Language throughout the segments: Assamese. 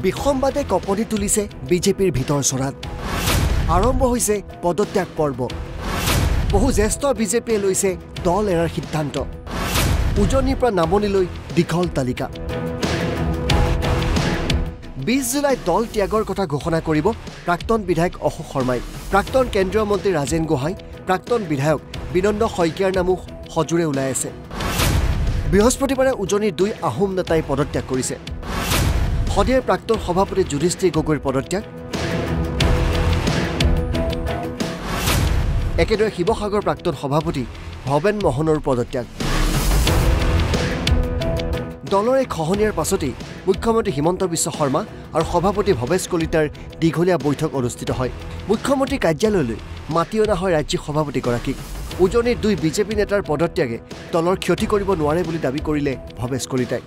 বিসম্বাদে কঁপনি তুলিছে বিজেপিৰ ভিতৰ চৰাত আৰম্ভ হৈছে পদত্যাগ পৰ্ব বহু জ্যেষ্ঠ বিজেপিয়ে লৈছে দল এৰাৰ সিদ্ধান্ত উজনিৰ পৰা নামনিলৈ দীঘল তালিকা 20 জুলাই দল ত্যাগৰ কথা ঘোষণা কৰিব প্ৰাক্তন বিধায়ক অশোক শৰ্মাই প্ৰাক্তন কেন্দ্ৰীয় মন্ত্ৰী ৰাজেন গোহাঁই প্ৰাক্তন বিধায়ক বিনন্দ শইকীয়াৰ নামো সজোৰে ওলাই আছে বৃহস্পতিবাৰে উজনিৰ দুই আহোম নেতাই পদত্যাগ কৰিছে সদিয়াৰ প্ৰাক্তন সভাপতি যুধিষ্ঠিৰ গগৈৰ পদত্যাগ একেদৰে শিৱসাগৰ প্ৰাক্তন সভাপতি ভৱেন মোহনৰ পদত্যাগ দলৰ এই খহনীয়াৰ পাছতেই মুখ্যমন্ত্ৰী হিমন্ত বিশ্ব শৰ্মা আৰু সভাপতি ভৱেশ কলিতাৰ দীঘলীয়া বৈঠক অনুষ্ঠিত হয় মুখ্যমন্ত্ৰী কাৰ্যালয়লৈ মাতি অনা হয় ৰাজ্যিক সভাপতিগৰাকীক উজনিৰ দুই বিজেপি নেতাৰ পদত্যাগে দলৰ ক্ষতি কৰিব নোৱাৰে বুলি দাবী কৰিলে ভৱেশ কলিতাই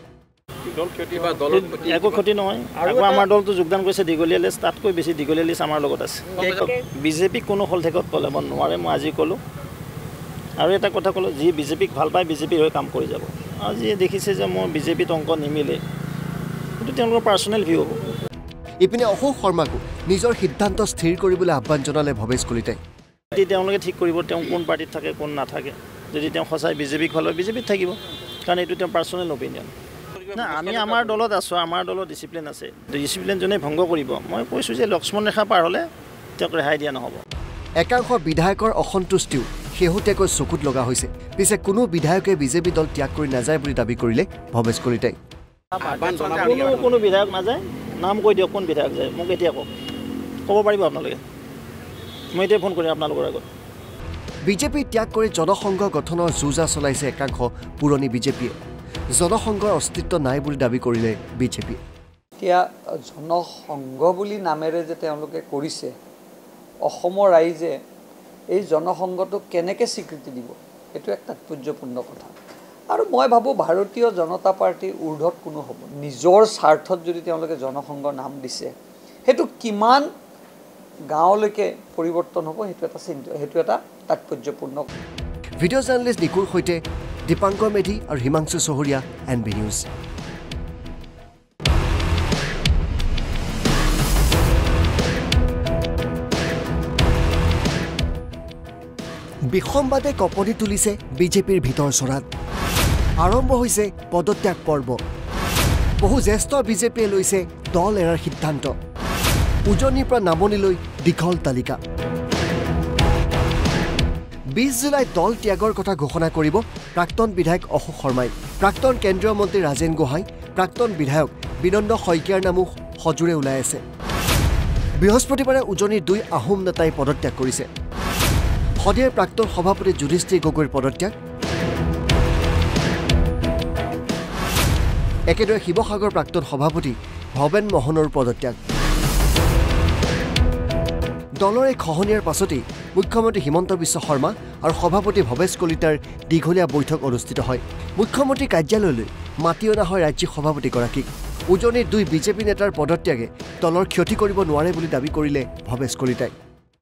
একো ক্ষতি নহয় আকৌ আমাৰ দলটো যোগদান কৰিছে দীঘলীয়া লিষ্ট তাতকৈ বেছি দীঘলীয়া লিষ্ট আমাৰ লগত আছে বিজেপিক কোনো হলঠেকত পেলাব নোৱাৰে মই আজি ক'লোঁ আৰু এটা কথা ক'লোঁ যি বিজেপিক ভাল পায় বিজেপিৰ হৈ কাম কৰি যাব আজি দেখিছে যে মোৰ বিজেপিত অংক নিমিলে সেইটো তেওঁলোকৰ পাৰ্চনেল ভিউ হ'ব ইপিনে অশোক শৰ্মাকো নিজৰ সিদ্ধান্ত স্থিৰ কৰিবলৈ আহ্বান জনালে ভৱেশ কলিতাই তেওঁলোকে ঠিক কৰিব তেওঁ কোন পাৰ্টিত থাকে কোন নাথাকে যদি তেওঁ সঁচাই বিজেপিক ভাল হয় বিজেপিত থাকিব কাৰণ এইটো তেওঁৰ পাৰ্চনেল অপিনিয়ন না আমি আমাৰ দলত আছোঁ আমাৰ দলত ডিচিপ্লিন আছে ডিচিপ্লিন যোনে ভংগ কৰিব মই কৈছোঁ যে লক্ষ্মণ ৰেখা পাৰ হ'লে তেওঁক ৰেহাই দিয়া নহ'ব একাংশ বিধায়কৰ অসন্তুষ্টিও শেহতীয়াকৈ চকুত লগা হৈছে পিছে কোনো বিধায়কে বিজেপি দল ত্যাগ কৰি নাযায় বুলি দাবী কৰিলে ভৱেশ কলিতাই কোনো বিধায়ক নাযায় নাম কৈ দিয়ক কোন বিধায়ক যায় মোক এতিয়া কওক ক'ব পাৰিব আপোনালোকে মই এতিয়া ফোন কৰিম আপোনালোকৰ আগত বিজেপি ত্যাগ কৰি জনসংঘ গঠনৰ যুঁজা চলাইছে একাংশ পুৰণি বিজেপিয়ে জনসংঘৰ অস্তিত্ব নাই বুলি দাবী কৰিলে বিজেপিয়ে এতিয়া জনসংঘ বুলি নামেৰে যে তেওঁলোকে কৰিছে অসমৰ ৰাইজে এই জনসংঘটোক কেনেকৈ স্বীকৃতি দিব এইটো এক তাৎপৰ্যপূৰ্ণ কথা আৰু মই ভাবোঁ ভাৰতীয় জনতা পাৰ্টীৰ ঊৰ্ধত কোনো হ'ব নিজৰ স্বাৰ্থত যদি তেওঁলোকে জনসংঘ নাম দিছে সেইটো কিমান গাঁৱলৈকে পৰিৱৰ্তন হ'ব সেইটো এটা তাৎপৰ্যপূৰ্ণ ভিডিঅ' জাৰ্নেলিষ্ট নিকুৰ সৈতে দীপাংকৰ মেধি আৰু হিমাংশু চহৰীয়া NB নিউজ বিসম্বাদে কঁপনি তুলিছে বিজেপিৰ ভিতৰ চৰাত আৰম্ভ হৈছে পদত্যাগ পৰ্ব বহু জ্যেষ্ঠ বিজেপিয়ে লৈছে দল এৰাৰ সিদ্ধান্ত উজনিৰ পৰা নামনিলৈ দীঘল তালিকা 20 জুলাই দল ত্যাগৰ কথা ঘোষণা কৰিব প্ৰাক্তন বিধায়ক অশোক শৰ্মাই প্ৰাক্তন কেন্দ্ৰীয় মন্ত্ৰী ৰাজেন গোহাঁই প্ৰাক্তন বিধায়ক বিনন্দ শইকীয়াৰ নামো সজোৰে ওলাই আছে বৃহস্পতিবাৰে উজনিৰ দুই আহোম নেতাই পদত্যাগ কৰিছে সদিয়াৰ প্ৰাক্তন সভাপতি যুধিষ্ঠিৰ গগৈৰ পদত্যাগ একেদৰে শিৱসাগৰ প্ৰাক্তন সভাপতি ভৱেন মোহনৰ পদত্যাগ দলৰ এই খহনীয়াৰ পাছতেই মুখ্যমন্ত্ৰী হিমন্ত বিশ্ব শৰ্মা আৰু সভাপতি ভৱেশ কলিতাৰ দীঘলীয়া বৈঠক অনুষ্ঠিত হয় মুখ্যমন্ত্ৰী কাৰ্যালয়লৈ মাতি অনা হয় ৰাজ্যিক সভাপতিগৰাকীক উজনিৰ দুই বিজেপি নেতাৰ পদত্যাগে দলৰ ক্ষতি কৰিব নোৱাৰে বুলি দাবী কৰিলে ভৱেশ কলিতাই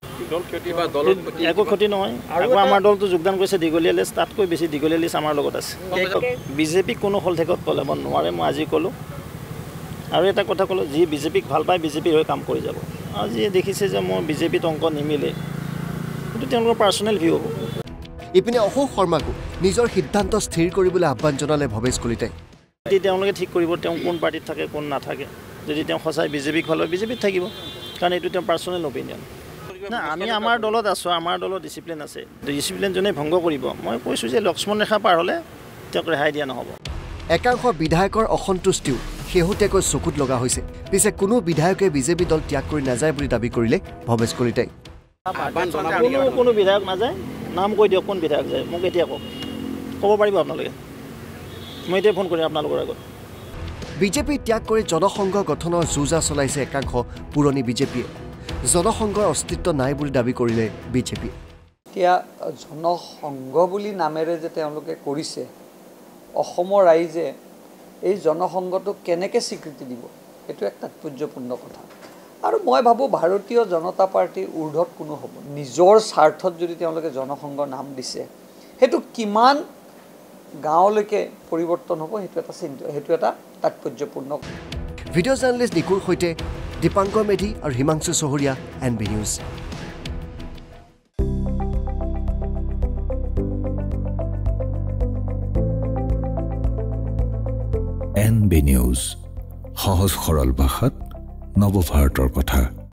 একো ক্ষতি নহয় আকৌ আমাৰ দলটো যোগদান কৰিছে দীঘলীয়া লিষ্ট তাতকৈ বেছি দীঘলীয়া লিষ্ট আমাৰ লগত আছে বিজেপিক কোনো হলঠেকত পেলাব নোৱাৰে মই আজি ক'লোঁ আৰু এটা কথা ক'লোঁ যি বিজেপিক ভাল পায় বিজেপিৰ হৈ কাম কৰি যাব আজি দেখিছে যে মোৰ বিজেপিত অংক নিমিলে সেইটো তেওঁলোকৰ পাৰ্চনেল ভিউ হ'ব ইপিনে অশোক শৰ্মাকো নিজৰ সিদ্ধান্ত স্থিৰ কৰিবলৈ আহ্বান জনালে ভৱেশ কলিতাই তেওঁলোকে ঠিক কৰিব তেওঁ কোন পাৰ্টিত থাকে কোন নাথাকে যদি তেওঁ সঁচাই বিজেপিক ভাল হয় বিজেপিত থাকিব কাৰণ এইটো তেওঁৰ পাৰ্চনেল অপিনিয়ন না আমি আমাৰ দলত আছোঁ আমাৰ দলত ডিচিপ্লিন আছে ডিচিপ্লিন যোনে ভংগ কৰিব মই কৈছোঁ যে লক্ষ্মণ ৰেখা পাৰ হ'লে তেওঁক ৰেহাই দিয়া নহ'ব একাংশ বিধায়কৰ অসন্তুষ্টিও শেহতীয়াকৈ চকুত লগা হৈছে পিছে কোনো বিধায়কে বিজেপি দল ত্যাগ কৰি নাযায় বুলি দাবী কৰিলে ভৱেশ কলিতাই কোনো বিধায়ক নাযায় নাম কৈ দিয়ক কোন বিধায়ক যায় মোক এতিয়া কওক ক'ব পাৰিব আপোনালোকে মই এতিয়া ফোন কৰিম আপোনালোকৰ আগত বিজেপি ত্যাগ কৰি জনসংঘ গঠনৰ যুঁজা চলাইছে একাংশ পুৰণি বিজেপিয়ে জনসংঘৰ অস্তিত্ব নাই বুলি দাবী কৰিলে বিজেপিয়ে এতিয়া জনসংঘ বুলি নামেৰে যে তেওঁলোকে কৰিছে অসমৰ ৰাইজে এই জনসংঘটোক কেনেকৈ স্বীকৃতি দিব এইটো এক তাৎপৰ্যপূৰ্ণ কথা আৰু মই ভাবোঁ ভাৰতীয় জনতা পাৰ্টীৰ ঊৰ্ধত কোনো হ'ব নিজৰ স্বাৰ্থত যদি তেওঁলোকে জনসংঘ নাম দিছে সেইটো কিমান গাঁৱলৈকে পৰিৱৰ্তন হ'ব সেইটো এটা তাৎপৰ্যপূৰ্ণ ভিডিঅ' জাৰ্নেলিষ্ট নিকুৰ সৈতে দীপাংকৰ মেধি আৰু হিমাংশু চহৰীয়া NB নিউজ NB নিউজ সহজ সৰল ভাষাত নৱভাৰতৰ কথা